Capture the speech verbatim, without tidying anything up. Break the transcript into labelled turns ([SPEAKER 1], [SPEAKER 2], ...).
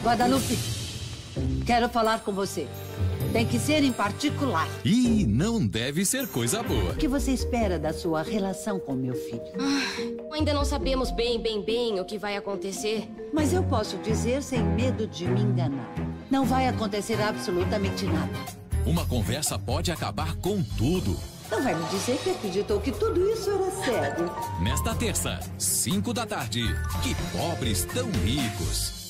[SPEAKER 1] Guadalupe, quero falar com você. Tem que ser em particular.
[SPEAKER 2] Ih, não deve ser coisa boa.
[SPEAKER 1] O que você espera da sua relação com meu filho?
[SPEAKER 3] Ah, ainda não sabemos bem, bem, bem o que vai acontecer.
[SPEAKER 1] Mas eu posso dizer sem medo de me enganar. Não vai acontecer absolutamente nada.
[SPEAKER 2] Uma conversa pode acabar com tudo.
[SPEAKER 1] Não vai me dizer que acreditou que tudo isso era sério.
[SPEAKER 2] Nesta terça, cinco da tarde. Que pobres tão ricos.